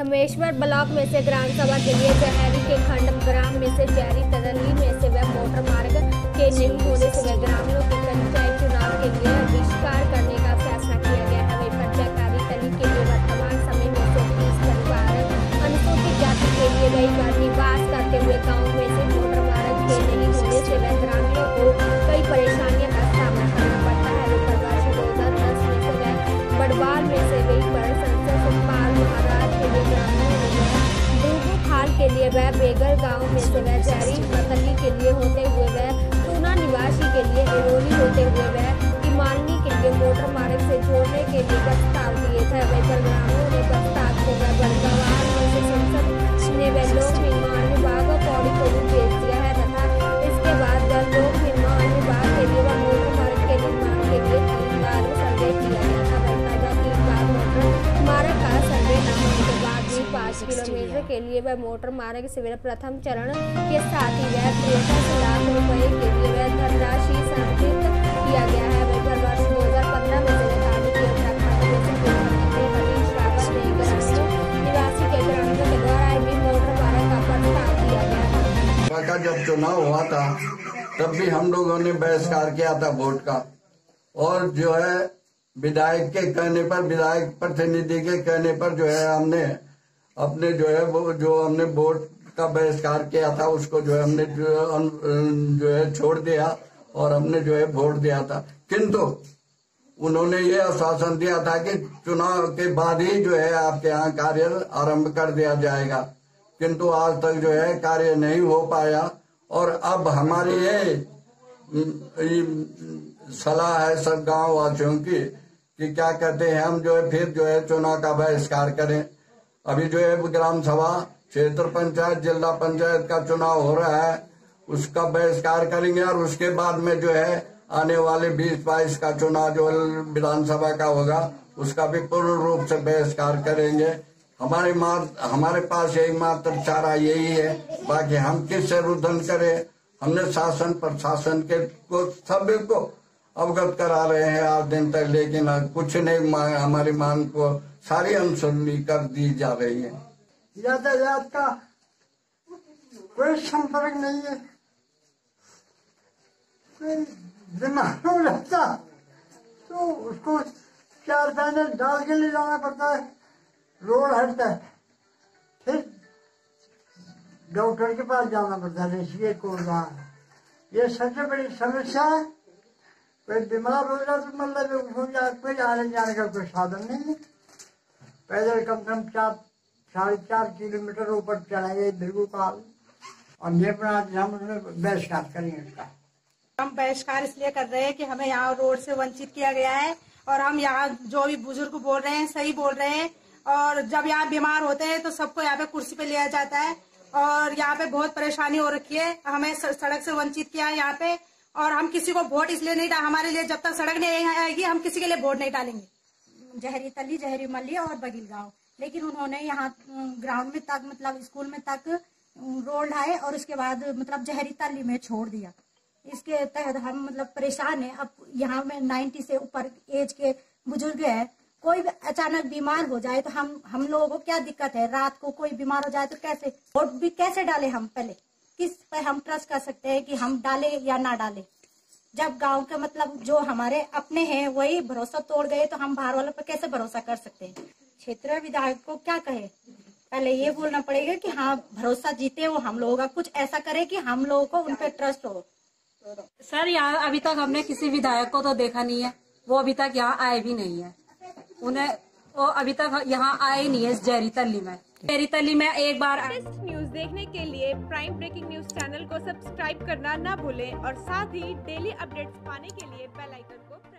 धमेश्वर block में से ग्राम सभा के लिए जहरी के खंड ग्राम में से जहरी तदली में से वह मोटर मार्ग के नहीं होने से वह ग्रामीणों के पंचायत चुनाव के लिए बहिष्कार करने का फैसला किया गया है। वही पंचायत तली के लिए वर्तमान समय में से 30 परिवार अनुसूचित जाति के लिए वही निवास करते हुए गाँव में से मोटर मार्ग के नहीं होने से वह ग्रामीणों को कई परेशानियों का सामना करना पड़ता है। वे परिवार 2010 में से वह बड़वाल में से वही पर संसद सुखपाल महाराज के लिए खाल के लिए वह बेगल गांव में से वह जहरी मतली के लिए होते हुए वह टूना निवासी के लिए एरोली होते हुए वह इमानी के लिए मोटर मार्ग से जोड़ने के लिए प्रस्ताव दिए थे। वही पर ग्रामीणों ने प्रस्ताव को वह बड़वाल में से संसद ने वह लोक निर्माण विभाग पौड़ी को भी भेज दिया है तथा इसके बाद वह लोक निर्माण विभाग के लिए वह मोटर मार्ग के निर्माण के लिए 3 बार सर्वे किया गया था। वही ताजा 3 बार मोटर मार्ग का सर्वे न होने के बाद 5 किलोमीटर के लिए वह मोटर मार्ग से प्रथम चरण के साथ ही वह 63 लाख रुपए के लिए वह धनराशि संचित किया गया है। वही पर वर्ष 2015 में सरकारी के निवासी के ग्रामीणों के द्वारा भी मोटर मार्ग का प्रस्ताव किया गया था। जब चुनाव हुआ था तब भी हम लोगों ने बहिष्कार किया था वोट का, और जो है विधायक के कहने पर, विधायक प्रतिनिधि के कहने पर जो है हमने अपने जो है वो जो हमने वोट का बहिष्कार किया था उसको जो है हमने जो है छोड़ दिया और हमने जो है वोट दिया था। किंतु उन्होंने ये आश्वासन दिया था कि चुनाव के बाद ही जो है आपके यहाँ कार्य आरंभ कर दिया जाएगा, किंतु आज तक जो है कार्य नहीं हो पाया। और अब हमारी ये सलाह है सब गाँव वासियों की कि क्या कहते हैं, हम जो है फिर जो है चुनाव का बहिष्कार करें। अभी जो है ग्राम सभा, क्षेत्र पंचायत, जिला पंचायत का चुनाव हो रहा है, उसका बहिष्कार करेंगे और उसके बाद में जो है आने वाले 2022 का चुनाव जो विधानसभा का होगा उसका भी पूर्ण रूप से बहिष्कार करेंगे। हमारे पास यही मात्र चारा यही है, बाकी हम किससे रुदन करें। हमने शासन प्रशासन के को सभी को अवगत करा रहे हैं आज दिन तक, लेकिन कुछ नहीं, हमारी मांग को सारी अनसुनी कर दी जा रही है। यातायात का कोई संपर्क नहीं है, कोई बीमार रहता तो उसको 4 पैदल डाल के ले जाना पड़ता है, रोड हटता है, फिर डॉक्टर के पास जाना पड़ता है, ऋषिकेश को जाना। ये सबसे बड़ी समस्या है। कोई बीमार हो जाए तो मतलब कोई आने जाने का कोई साधन नहीं है। पैदल कम से कम 4-4.5 किलोमीटर ऊपर चढ़ाएंगे दीर्घकाल, और ये हम बहिष्कार करेंगे इसका। हम बहिष्कार इसलिए कर रहे हैं कि हमें यहाँ रोड से वंचित किया गया है, और हम यहाँ जो भी बुजुर्ग बोल रहे हैं सही बोल रहे हैं। और जब यहाँ बीमार होते हैं तो सबको यहाँ पे कुर्सी पे लिया जाता है, और यहाँ पे बहुत परेशानी हो रखी है। हमें सड़क से वंचित किया है यहाँ पे, और हम किसी को वोट इसलिए नहीं हमारे लिए जब तक सड़क नहीं आएगी हम किसी के लिए वोट नहीं डालेंगे। जहरी तली, जहरी मल्ली और बगिल गांव, लेकिन उन्होंने यहाँ ग्राउंड में तक मतलब स्कूल में तक रोड लाए और उसके बाद मतलब जहरी तली में छोड़ दिया। इसके तहत हम मतलब परेशान है। अब यहाँ में 90 से ऊपर एज के बुजुर्ग है, कोई भी अचानक बीमार हो जाए तो हम लोगों को क्या दिक्कत है। रात को कोई बीमार हो जाए तो कैसे वोट भी कैसे डाले हम, पहले किस पे हम ट्रस्ट कर सकते हैं कि हम डाले या ना डाले। जब गांव के मतलब जो हमारे अपने हैं वही भरोसा तोड़ गए तो हम बाहर वालों पर कैसे भरोसा कर सकते हैं। क्षेत्रीय विधायक को क्या कहे, पहले ये बोलना पड़ेगा कि हाँ भरोसा जीते वो हम लोगों का, कुछ ऐसा करे कि हम लोगों को उन पर ट्रस्ट हो। सर यहाँ अभी तक हमने किसी विधायक को तो देखा नहीं है, वो अभी तक यहाँ आए भी नहीं है। वो अभी तक यहाँ आए नहीं है इस जहरी तली में। जहरी तली में एक बार। न्यूज देखने के लिए प्राइम ब्रेकिंग न्यूज चैनल को सब्सक्राइब करना ना भूलें, और साथ ही डेली अपडेट्स पाने के लिए बेल आइकन को